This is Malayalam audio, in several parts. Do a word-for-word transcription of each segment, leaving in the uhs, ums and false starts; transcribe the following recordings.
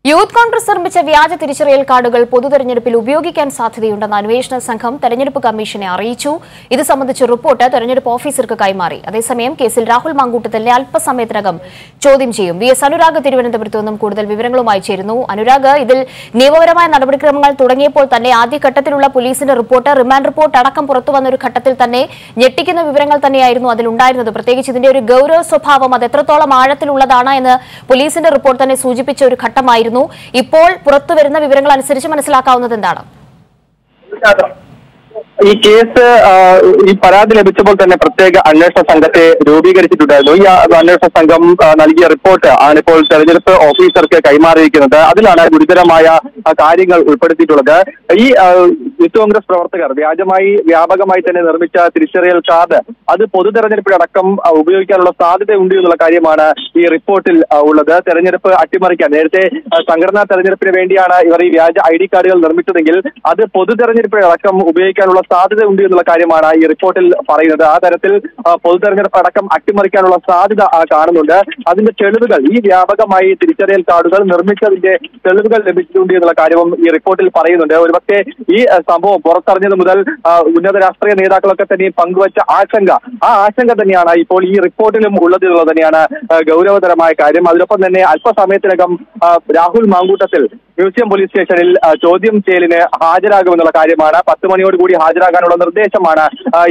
യൂത്ത് കോൺഗ്രസ് നിർമ്മിച്ച വ്യാജ തിരിച്ചറിയൽ കാർഡുകൾ പൊതുതെരഞ്ഞെടുപ്പിൽ ഉപയോഗിക്കാൻ സാധ്യതയുണ്ടെന്ന് അന്വേഷണ സംഘം തെരഞ്ഞെടുപ്പ് കമ്മീഷനെ അറിയിച്ചു. ഇത് സംബന്ധിച്ച റിപ്പോർട്ട് തെരഞ്ഞെടുപ്പ് ഓഫീസർക്ക് കൈമാറി. അതേസമയം കേസിൽ രാഹുൽ മാങ്കൂട്ടത്തിലിനെ അല്പസമയത്തിനകം ചോദ്യം ചെയ്യും. വി എസ് അനുരാഗ് തിരുവനന്തപുരത്ത് നിന്നും കൂടുതൽ വിവരങ്ങളുമായി ചേരുന്നു. അനുരാഗ്, ഇതിൽ നിയമപരമായ നടപടിക്രമങ്ങൾ തുടങ്ങിയപ്പോൾ തന്നെ ആദ്യഘട്ടത്തിലുള്ള പോലീസിന്റെ റിപ്പോർട്ട്, റിമാൻഡ് റിപ്പോർട്ട് അടക്കം പുറത്തുവന്ന ഒരു ഘട്ടത്തിൽ തന്നെ ഞെട്ടിക്കുന്ന വിവരങ്ങൾ തന്നെയായിരുന്നു അതിലുണ്ടായിരുന്നത്. പ്രത്യേകിച്ച് ഇതിന്റെ ഒരു ഗൌരവ സ്വഭാവം അത് എത്രത്തോളം ആഴത്തിലുള്ളതാണ് എന്ന് പോലീസിന്റെ റിപ്പോർട്ട് തന്നെ സൂചിപ്പിച്ച ഒരു ഘട്ടമായിരുന്നു. ഇപ്പോൾ പുറത്തുവരുന്ന വിവരങ്ങൾ അനുസരിച്ച് മനസ്സിലാക്കാവുന്നത് എന്താണ്? ഈ കേസ് ഈ പരാതി ലഭിച്ചപ്പോൾ തന്നെ പ്രത്യേക അന്വേഷണ സംഘത്തെ രൂപീകരിച്ചിട്ടുണ്ടായിരുന്നു. ഈ അന്വേഷണ സംഘം നൽകിയ റിപ്പോർട്ട് ആണിപ്പോൾ തെരഞ്ഞെടുപ്പ് ഓഫീസർക്ക് കൈമാറിയിരിക്കുന്നത്. അതിലാണ് ഗുരുതരമായ കാര്യങ്ങൾ ഉൾപ്പെടുത്തിയിട്ടുള്ളത്. ഈ യൂത്ത് കോൺഗ്രസ് പ്രവർത്തകർ വ്യാജമായി വ്യാപകമായി തന്നെ നിർമ്മിച്ച തിരിച്ചറിയൽ കാർഡ് അത് പൊതു തെരഞ്ഞെടുപ്പിലടക്കം ഉപയോഗിക്കാനുള്ള സാധ്യതയുണ്ട് എന്നുള്ള കാര്യമാണ് ഈ റിപ്പോർട്ടിൽ ഉള്ളത്. തെരഞ്ഞെടുപ്പ് അട്ടിമറിക്കാൻ നേരത്തെ സംഘടനാ തെരഞ്ഞെടുപ്പിന് വേണ്ടിയാണ് ഇവർ ഈ വ്യാജ ഐ ഡി കാർഡുകൾ നിർമ്മിച്ചതെങ്കിൽ അത് പൊതു തെരഞ്ഞെടുപ്പിലടക്കം ഉപയോഗിക്കാനുള്ള സാധ്യത ഉണ്ട് എന്നുള്ള കാര്യമാണ് ഈ റിപ്പോർട്ടിൽ പറയുന്നത്. ആ തരത്തിൽ പൊതു തെരഞ്ഞെടുപ്പ് അടക്കം അട്ടിമറിക്കാനുള്ള സാധ്യത കാണുന്നുണ്ട്. അതിന്റെ തെളിവുകൾ, ഈ വ്യാപകമായി തിരിച്ചറിയൽ കാർഡുകൾ നിർമ്മിച്ചതിന്റെ തെളിവുകൾ ലഭിച്ചിട്ടുണ്ട് എന്നുള്ള കാര്യവും ഈ റിപ്പോർട്ടിൽ പറയുന്നുണ്ട്. ഒരുപക്ഷെ ഈ സംഭവം പുറത്തറിഞ്ഞത് മുതൽ ഉന്നത രാഷ്ട്രീയ നേതാക്കളൊക്കെ തന്നെ പങ്കുവച്ച ആശങ്ക, ആ ആശങ്ക തന്നെയാണ് ഇപ്പോൾ ഈ റിപ്പോർട്ടിലും ഉള്ളത് എന്നുള്ളത് തന്നെയാണ് ഗൗരവതരമായ കാര്യം. അതിനൊപ്പം തന്നെ അല്പസമയത്തിനകം രാഹുൽ മാങ്കൂട്ടത്തിൽ മ്യൂസിയം പോലീസ് സ്റ്റേഷനിൽ ചോദ്യം ചെയ്യലിന് ഹാജരാകുമെന്നുള്ള കാര്യമാണ്. പത്ത് മണിയോടുകൂടി ഹാജരാകാനുള്ള നിർദ്ദേശമാണ്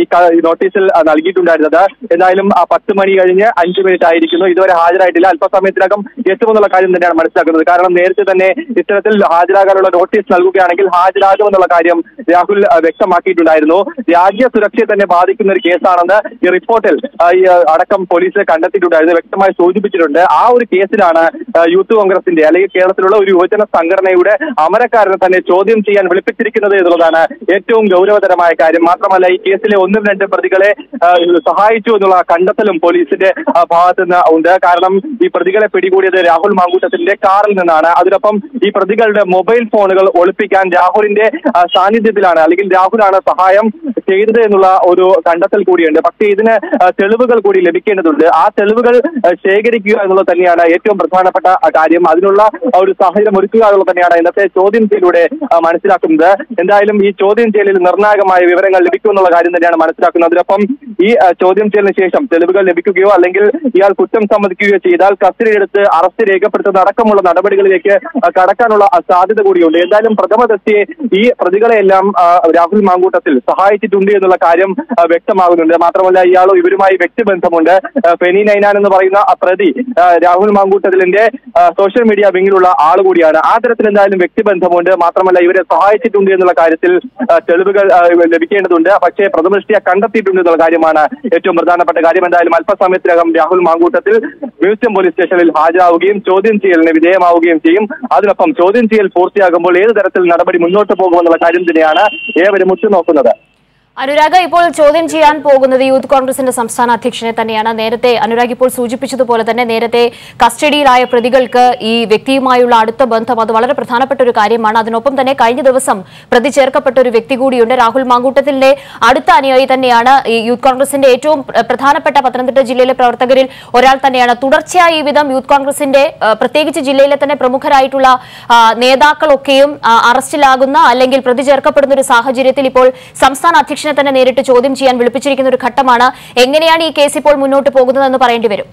ഈ നോട്ടീസിൽ നൽകിയിട്ടുണ്ടായിരുന്നത്. എന്തായാലും പത്ത് മണി കഴിഞ്ഞ് അഞ്ചു മിനിറ്റ് ആയിരിക്കുന്നു, ഇതുവരെ ഹാജരായിട്ടില്ല. അല്പസമയത്തിനകം എത്തുമെന്നുള്ള കാര്യം തന്നെയാണ് മനസ്സിലാക്കുന്നത്. കാരണം നേരത്തെ തന്നെ ഇത്തരത്തിൽ ഹാജരാകാനുള്ള നോട്ടീസ് നൽകുകയാണെങ്കിൽ ഹാജരാകുമെന്നുള്ള കാര്യം രാഹുൽ വ്യക്തമാക്കിയിട്ടുണ്ടായിരുന്നു. രാജ്യ സുരക്ഷയെ തന്നെ ബാധിക്കുന്ന ഒരു കേസാണെന്ന് ഈ റിപ്പോർട്ടിൽ ഈ അടക്കം പോലീസ് കണ്ടെത്തിയിട്ടുണ്ടായിരുന്നു, വ്യക്തമായി സൂചിപ്പിച്ചിട്ടുണ്ട്. ആ ഒരു കേസിലാണ് യൂത്ത് കോൺഗ്രസിന്റെ അല്ലെങ്കിൽ കേരളത്തിലുള്ള ഒരു യുവജന സംഘടനയുടെ അമരക്കാരനെ തന്നെ ചോദ്യം ചെയ്യാൻ വിളിപ്പിച്ചിരിക്കുന്നത് എന്നുള്ളതാണ് ഏറ്റവും ഗൗരവതരമായ കാര്യം. മാത്രമല്ല ഈ കേസിലെ ഒന്നും രണ്ട് പ്രതികളെ സഹായിച്ചു എന്നുള്ള കണ്ടെത്തലും പോലീസിന്റെ ഭാഗത്തു നിന്ന് ഉണ്ട്. കാരണം ഈ പ്രതികളെ പിടികൂടിയത് രാഹുൽ മാങ്കൂട്ടത്തിന്റെ കാറിൽ നിന്നാണ്. അതിനൊപ്പം ഈ പ്രതികളുടെ മൊബൈൽ ഫോണുകൾ ഒളിപ്പിക്കാൻ രാഹുലിന്റെ സാന്നിധ്യത്തിലാണ് അല്ലെങ്കിൽ രാഹുലാണ് സഹായം ചെയ്തത് എന്നുള്ള ഒരു കണ്ടെത്തൽ കൂടിയുണ്ട്. പക്ഷേ ഇതിന് തെളിവുകൾ കൂടി ലഭിക്കേണ്ടതുണ്ട്. ആ തെളിവുകൾ ശേഖരിക്കുക എന്നുള്ളത് തന്നെയാണ് ഏറ്റവും പ്രധാനപ്പെട്ട കാര്യം. അതിനുള്ള ഒരു സാഹചര്യം ഒരുക്കുക എന്നുള്ളത് തന്നെയാണ് ഇന്നത്തെ ചോദ്യം ചെയ്യലിലൂടെ മനസ്സിലാക്കുന്നത്. എന്തായാലും ഈ ചോദ്യം ചെയ്യലിൽ നിർണായകമായ വിവരങ്ങൾ ലഭിക്കുമെന്നുള്ള കാര്യം തന്നെയാണ് മനസ്സിലാക്കുന്നത്. അതിനൊപ്പം ഈ ചോദ്യം ചെയ്യലിന് ശേഷം തെളിവുകൾ ലഭിക്കുകയോ അല്ലെങ്കിൽ ഇയാൾ കുറ്റം സമ്മതിക്കുകയോ ചെയ്താൽ കസ്റ്റഡിയിലെടുത്ത് അറസ്റ്റ് രേഖപ്പെടുത്തുന്ന അടക്കമുള്ള നടപടികളിലേക്ക് കടക്കാനുള്ള സാധ്യത കൂടിയുണ്ട്. എന്തായാലും പ്രഥമ ദൃഷ്ടിയെ ഈ പ്രതികളെയെല്ലാം രാഹുൽ മാങ്കൂട്ടത്തിൽ സഹായിച്ചിട്ടുണ്ട് എന്നുള്ള കാര്യം വ്യക്തമാകുന്നുണ്ട്. മാത്രമല്ല ഇയാൾ ഇവരുമായി വ്യക്തിബന്ധമുണ്ട്. ഫെനി നൈനാൻ എന്ന് പറയുന്ന പ്രതി രാഹുൽ മാങ്കൂട്ടത്തിലിന്റെ സോഷ്യൽ മീഡിയ വിങ്ങിലുള്ള ആൾ കൂടിയാണ്. ആ തരത്തിൽ എന്തായാലും വ്യക്തിബന്ധമുണ്ട്. മാത്രമല്ല ഇവരെ സഹായിച്ചിട്ടുണ്ട് എന്നുള്ള കാര്യത്തിൽ തെളിവുകൾ ലഭിക്കേണ്ടതുണ്ട്. പക്ഷേ പ്രഥമദൃഷ്ടിയ കണ്ടെത്തിയിട്ടുണ്ട് എന്നുള്ള കാര്യമാണ് ഏറ്റവും പ്രധാനപ്പെട്ട കാര്യം. എന്തായാലും അല്പസമയത്തിനകം രാഹുൽ മാങ്കൂട്ടത്തിൽ മ്യൂസിയം പോലീസ് സ്റ്റേഷനിൽ ഹാജരാവുകയും ചോദ്യം ചെയ്യലിന് വിധേയമാവുകയും ചെയ്യും. അതിനൊപ്പം ചോദ്യം ചെയ്യൽ പൂർത്തിയാകുമ്പോൾ ഏത് തരത്തിൽ നടപടി മുന്നോട്ട് പോകുമെന്നുള്ള കാര്യം തന്നെയാണ് ഏവരും ഉറ്റുനോക്കുന്നത്. അനുരാഗ്, ഇപ്പോൾ ചോദ്യം ചെയ്യാൻ പോകുന്നത് യൂത്ത് കോൺഗ്രസിന്റെ സംസ്ഥാന അധ്യക്ഷനെ തന്നെയാണ്. നേരത്തെ അനുരാഗ് ഇപ്പോൾ സൂചിപ്പിച്ചതുപോലെ തന്നെ നേരത്തെ കസ്റ്റഡിയിലായ പ്രതികൾക്ക് ഈ വ്യക്തിയുമായുള്ള അടുത്ത ബന്ധം അത് വളരെ പ്രധാനപ്പെട്ട ഒരു കാര്യമാണ്. അതിനൊപ്പം തന്നെ കഴിഞ്ഞ ദിവസം പ്രതി ചേർക്കപ്പെട്ട ഒരു വ്യക്തി കൂടിയുണ്ട്. രാഹുൽ മാങ്കൂട്ടത്തിന്റെ അടുത്ത അനുയായി തന്നെയാണ്. ഈ യൂത്ത് കോൺഗ്രസിന്റെ ഏറ്റവും പ്രധാനപ്പെട്ട പത്തനംതിട്ട ജില്ലയിലെ പ്രവർത്തകരിൽ ഒരാൾ തന്നെയാണ്. തുടർച്ചയായി ഈ വിധം യൂത്ത് കോൺഗ്രസിന്റെ പ്രത്യേകിച്ച് ജില്ലയിലെ തന്നെ പ്രമുഖരായിട്ടുള്ള നേതാക്കളൊക്കെയും അറസ്റ്റിലാകുന്ന അല്ലെങ്കിൽ പ്രതി ചേർക്കപ്പെടുന്ന ഒരു സാഹചര്യത്തിൽ ഇപ്പോൾ സംസ്ഥാന അധ്യക്ഷൻ തന്നെ നേരിട്ട് ചോദ്യം ചെയ്യാൻ വിളിപ്പിച്ചിരിക്കുന്ന ഒരു ഘട്ടമാണ്. എങ്ങനെയാണ് ഈ കേസ് ഇപ്പോൾ മുന്നോട്ട് പോകുന്നതെന്ന് പറയേണ്ടി വരും?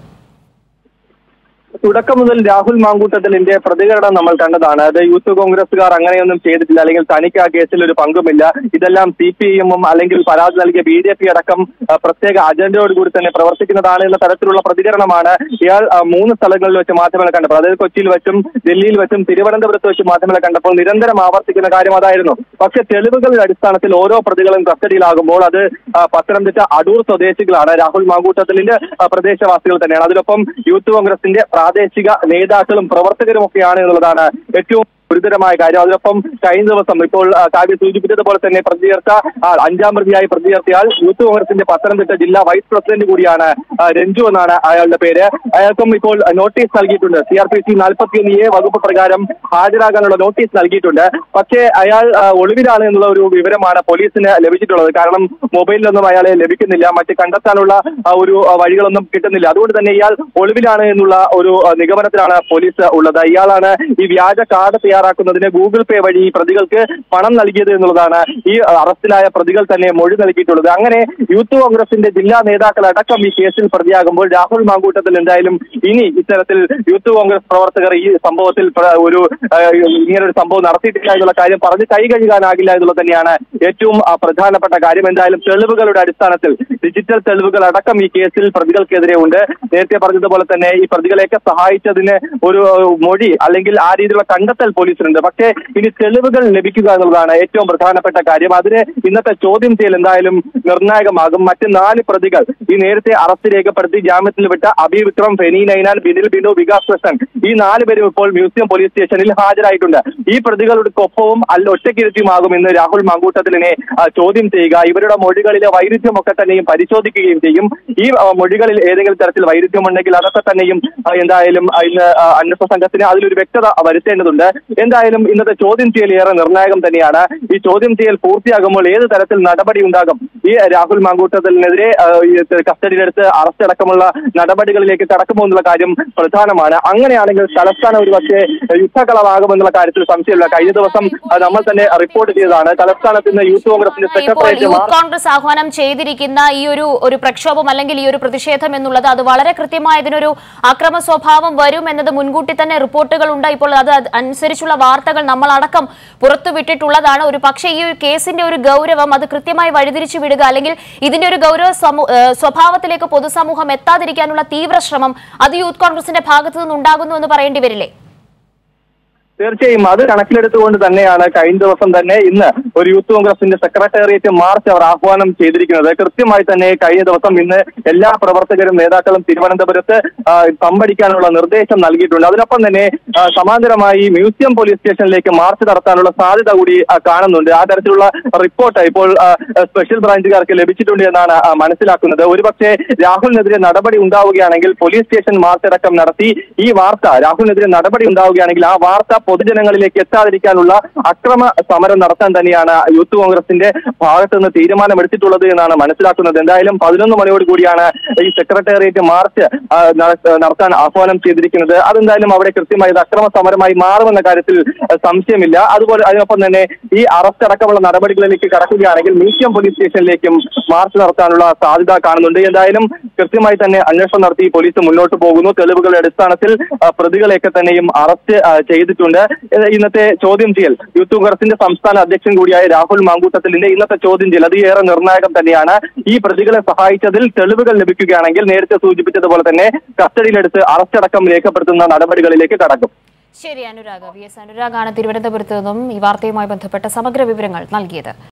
തുടക്കം മുതൽ രാഹുൽ മാങ്കൂട്ടത്തിലിന്റെ പ്രതികരണം നമ്മൾ കണ്ടതാണ്. അത് യൂത്ത് കോൺഗ്രസുകാർ അങ്ങനെയൊന്നും ചെയ്തിട്ടില്ല, അല്ലെങ്കിൽ തനിക്ക് ആ കേസിൽ ഒരു പങ്കുമില്ല, ഇതെല്ലാം സി പി എമ്മും അല്ലെങ്കിൽ പരാതി നൽകിയ ബി ജെ പി അടക്കം പ്രത്യേക അജണ്ടയോടുകൂടി തന്നെ പ്രവർത്തിക്കുന്നതാണ് എന്ന തരത്തിലുള്ള പ്രതികരണമാണ് ഇയാൾ മൂന്ന് സ്ഥലങ്ങളിൽ വെച്ച് മാധ്യമങ്ങളെ കണ്ടപ്പോൾ, അതായത് കൊച്ചിയിൽ വെച്ചും ഡൽഹിയിൽ വെച്ചും തിരുവനന്തപുരത്ത് വെച്ച് മാധ്യമങ്ങളെ കണ്ടപ്പോൾ നിരന്തരം ആവർത്തിക്കുന്ന കാര്യം അതായിരുന്നു. പക്ഷെ തെളിവുകളുടെ അടിസ്ഥാനത്തിൽ ഓരോ പ്രതികളും കസ്റ്റഡിയിലാകുമ്പോൾ അത് പത്തനംതിട്ട അടൂർ സ്വദേശികളാണ്, രാഹുൽ മാങ്കൂട്ടത്തിലിന്റെ പ്രദേശവാസികൾ തന്നെയാണ്. അതിനൊപ്പം യൂത്ത് കോൺഗ്രസിന്റെ പ്രാദേശിക നേതാക്കളും പ്രവർത്തകരും ഒക്കെയാണ് എന്നുള്ളതാണ് ഏറ്റവും ഗുരുതരമായ കാര്യം. അതിനൊപ്പം കഴിഞ്ഞ ദിവസം ഇപ്പോൾ കാവ്യ സൂചിപ്പിച്ചതുപോലെ തന്നെ പ്രതി ചേർത്ത അഞ്ചാം പ്രതിയായി പ്രതി ചേർത്തയാൾ യൂത്ത് കോൺഗ്രസിന്റെ പത്തനംതിട്ട ജില്ലാ വൈസ് പ്രസിഡന്റ് കൂടിയാണ് രഞ്ജു എന്നാണ് അയാളുടെ പേര്. അയാൾക്കും ഇപ്പോൾ നോട്ടീസ് നൽകിയിട്ടുണ്ട്. സി ആർ പി സി നാൽപ്പത്തിയൊന്ന് എ വകുപ്പ് പ്രകാരം ഹാജരാകാനുള്ള നോട്ടീസ് നൽകിയിട്ടുണ്ട്. പക്ഷേ അയാൾ ഒളിവിലാണ് എന്നുള്ള ഒരു വിവരമാണ് പോലീസിന് ലഭിച്ചിട്ടുള്ളത്. കാരണം മൊബൈലിലൊന്നും അയാളെ ലഭിക്കുന്നില്ല, മറ്റ് കണ്ടെത്താനുള്ള ഒരു വഴികളൊന്നും കിട്ടുന്നില്ല. അതുകൊണ്ട് തന്നെ ഇയാൾ ഒളിവിലാണ് എന്നുള്ള ഒരു നിഗമനത്തിലാണ് പോലീസ് ഉള്ളത്. ഇയാളാണ് ഈ വ്യാജ കാർഡ് തയ്യാറാക്കുന്നതിന് ഗൂഗിൾ പേ വഴി പ്രതികൾക്ക് പണം നൽകിയത് എന്നുള്ളതാണ് ഈ അറസ്റ്റിലായ പ്രതികൾ തന്നെ മൊഴി നൽകിയിട്ടുള്ളത്. അങ്ങനെ യൂത്ത് കോൺഗ്രസിന്റെ ജില്ലാ നേതാക്കൾ അടക്കം ഈ കേസിൽ പ്രതിയാകുമ്പോൾ രാഹുൽ മാങ്കൂട്ടത്തിൽ എന്തായാലും ഇനി ഇത്തരത്തിൽ യൂത്ത് കോൺഗ്രസ് പ്രവർത്തകർ ഈ സംഭവത്തിൽ ഒരു ഇങ്ങനൊരു സംഭവം നടത്തിയിട്ടില്ല എന്നുള്ള കാര്യം പറഞ്ഞ് കൈ കഴുകാനാകില്ല എന്നുള്ളത് തന്നെയാണ് ഏറ്റവും പ്രധാനപ്പെട്ട കാര്യം. എന്തായാലും തെളിവുകളുടെ അടിസ്ഥാനത്തിൽ ഡിജിറ്റൽ തെളിവുകൾ അടക്കം ഈ കേസിൽ പ്രതികൾക്കെതിരെ ഉണ്ട്. നേരത്തെ പറഞ്ഞതുപോലെ തന്നെ ഈ പ്രതികളെയൊക്കെ സഹായിച്ചതിന് ഒരു മൊഴി അല്ലെങ്കിൽ ആ രീതിയിലുള്ള കണ്ടെത്തൽ പോലീസിനുണ്ട്. പക്ഷേ ഇനി തെളിവുകൾ ലഭിക്കുക എന്നുള്ളതാണ് ഏറ്റവും പ്രധാനപ്പെട്ട കാര്യം. അതിന് ഇന്നത്തെ ചോദ്യം ചെയ്യൽ എന്തായാലും നിർണായകമാകും. മറ്റ് നാല് പ്രതികൾ ഈ നേരത്തെ അറസ്റ്റ് രേഖപ്പെടുത്തി ജാമ്യത്തിൽ വിട്ട അബി വിക്രം, ഫെനി നൈനാൻ, ബിനിൽ ബിനു, വികാസ് കൃഷ്ണൻ ഈ നാല് പേരും ഇപ്പോൾ മ്യൂസിയം പോലീസ് സ്റ്റേഷനിൽ ഹാജരായിട്ടുണ്ട്. ഈ പ്രതികളുടെ ഒപ്പവും അല്ല ഒറ്റക്കിരുത്തിയുമാകും ഇന്ന് രാഹുൽ മാങ്കൂട്ടത്തിലിനെ ചോദ്യം ചെയ്യുക. ഇവരുടെ മൊഴികളിലെ വൈരുദ്ധ്യമൊക്കെ തന്നെയും പരിശോധിക്കുകയും ചെയ്യും. ഈ മൊഴികളിൽ ഏതെങ്കിലും തരത്തിൽ വൈരുദ്ധ്യമുണ്ടെങ്കിൽ അതൊക്കെ തന്നെയും എന്തായാലും ഇന്ന് അന്വേഷണ സംഘത്തിന് അതിലൊരു വ്യക്തത വരുത്തേണ്ടതുണ്ട്. എന്തായാലും ഇന്നത്തെ ചോദ്യം ചെയ്യൽ ഏറെ നിർണായകം തന്നെയാണ്. ഈ ചോദ്യം ചെയ്യൽ പൂർത്തിയാകുമ്പോൾ ഏത് തരത്തിൽ നടപടി ഉണ്ടാകും, ഈ രാഹുൽ മാങ്കൂട്ടത്തിനെതിരെ കസ്റ്റഡിയിലെടുത്ത് അറസ്റ്റ് അടക്കമുള്ള നടപടികളിലേക്ക് കടക്കുമോ എന്നുള്ള കാര്യം പ്രധാനമാണ്. അങ്ങനെയാണെങ്കിൽ തലസ്ഥാനം ഒരു പക്ഷേ യുദ്ധകളമാകുമെന്നുള്ള കാര്യത്തിൽ സംശയമില്ല. കഴിഞ്ഞ ദിവസം നമ്മൾ തന്നെ റിപ്പോർട്ട് ചെയ്തതാണ്. തലസ്ഥാനത്ത് നിന്ന് യൂത്ത് കോൺഗ്രസിന്റെ സെക്രട്ടേറിയറ്റ് യൂത്ത് കോൺഗ്രസ് ആഹ്വാനം ചെയ്തിരിക്കുന്ന ഈ ഒരു ഒരു പ്രക്ഷോഭം അല്ലെങ്കിൽ ഈ ഒരു പ്രതിഷേധം എന്നുള്ളത് അത് വളരെ കൃത്യമായി ഇതിനൊരു അക്രമ സ്വഭാവം വരും എന്നത് മുൻകൂട്ടി തന്നെ റിപ്പോർട്ടുകൾ ഉണ്ട്. ഇപ്പോൾ അത് അനുസരിച്ചുള്ള വാർത്തകൾ നമ്മളടക്കം പുറത്തുവിട്ടിട്ടുള്ളതാണ്. ഒരു പക്ഷേ ഈ ഒരു കേസിന്റെ ഒരു ഗൗരവം അത് കൃത്യമായി വഴിതിരിച്ചു വിടുക അല്ലെങ്കിൽ ഇതിന്റെ ഒരു ഗൗരവ സ്വഭാവത്തിലേക്ക് പൊതുസമൂഹം എത്താതിരിക്കാനുള്ള തീവ്ര ശ്രമം അത് യൂത്ത് കോൺഗ്രസിന്റെ ഭാഗത്തു നിന്നുണ്ടാകുന്നു എന്ന് പറയേണ്ടി വരില്ലേ? തീർച്ചയായും അത് കണക്കിലെടുത്തുകൊണ്ട് തന്നെയാണ് കഴിഞ്ഞ ദിവസം തന്നെ ഇന്ന് ഒരു യൂത്ത് കോൺഗ്രസിന്റെ സെക്രട്ടേറിയറ്റ് മാർച്ച് അവർ ആഹ്വാനം ചെയ്തിരിക്കുന്നത്. കൃത്യമായി തന്നെ കഴിഞ്ഞ ദിവസം ഇന്ന് എല്ലാ പ്രവർത്തകരും നേതാക്കളും തിരുവനന്തപുരത്ത് തമ്പടിക്കാനുള്ള നിർദ്ദേശം നൽകിയിട്ടുണ്ട്. അതിനൊപ്പം തന്നെ സമാന്തരമായി മ്യൂസിയം പോലീസ് സ്റ്റേഷനിലേക്ക് മാർച്ച് നടത്താനുള്ള സാധ്യത കൂടി കാണുന്നുണ്ട്. ആ തരത്തിലുള്ള റിപ്പോർട്ട് ഇപ്പോൾ സ്പെഷ്യൽ ബ്രാഞ്ചുകാർക്ക് ലഭിച്ചിട്ടുണ്ട് എന്നാണ് മനസ്സിലാക്കുന്നത്. ഒരുപക്ഷെ രാഹുലിനെതിരെ നടപടി ഉണ്ടാവുകയാണെങ്കിൽ പോലീസ് സ്റ്റേഷൻ മാർച്ച് അടക്കം നടത്തി ഈ വാർത്ത രാഹുലിനെതിരെ നടപടി ഉണ്ടാവുകയാണെങ്കിൽ ആ വാർത്ത പൊതുജനങ്ങളിലേക്ക് എത്താതിരിക്കാനുള്ള അക്രമ സമരം നടത്താൻ തന്നെയാണ് യൂത്ത് കോൺഗ്രസിന്റെ ഭാഗത്ത് നിന്ന് തീരുമാനമെടുത്തിട്ടുള്ളത് എന്നാണ് മനസ്സിലാക്കുന്നത്. എന്തായാലും പതിനൊന്ന് മണിയോട് കൂടിയാണ് ഈ സെക്രട്ടേറിയറ്റ് മാർച്ച് നടത്താൻ ആഹ്വാനം ചെയ്തിരിക്കുന്നത്. അതെന്തായാലും അവിടെ കൃത്യമായി അക്രമ സമരമായി മാറുമെന്ന കാര്യത്തിൽ സംശയമില്ല. അതുപോലെ അതിനൊപ്പം തന്നെ ഈ അറസ്റ്റ് അടക്കമുള്ള നടപടികളിലേക്ക് കടക്കുകയാണെങ്കിൽ മ്യൂസിയം പോലീസ് സ്റ്റേഷനിലേക്കും മാർച്ച് നടത്താനുള്ള സാധ്യത കാണുന്നുണ്ട്. എന്തായാലും കൃത്യമായി തന്നെ അന്വേഷണം നടത്തി പോലീസ് മുന്നോട്ട് പോകുന്നു. തെളിവുകളുടെ അടിസ്ഥാനത്തിൽ പ്രതികളെയൊക്കെ തന്നെയും അറസ്റ്റ് ചെയ്തിട്ടുണ്ട്. ഇന്നത്തെ ചോദ്യം ചെയ്യൽ യൂത്ത് കോൺഗ്രസിന്റെ സംസ്ഥാന അധ്യക്ഷൻ കൂടിയായ രാഹുൽ മാങ്കൂട്ടത്തിലിന്റെ ഇന്നത്തെ ചോദ്യം ചെയ്യൽ അത് ഏറെ നിർണായകം തന്നെയാണ്. ഈ പ്രതികളെ സഹായിച്ചതിൽ തെളിവുകൾ ലഭിക്കുകയാണെങ്കിൽ നേരത്തെ സൂചിപ്പിച്ചതുപോലെ തന്നെ കസ്റ്റഡിയിലെടുത്ത് അറസ്റ്റ് അടക്കം രേഖപ്പെടുത്തുന്ന നടപടികളിലേക്ക് കടക്കും. ശരി, അനുരാഗ് വി എസ് അനുരാഗാണ് തിരുവനന്തപുരത്ത് നിന്നും ഈ വാർത്തയുമായി ബന്ധപ്പെട്ട സമഗ്ര വിവരങ്ങൾ നൽകിയത്.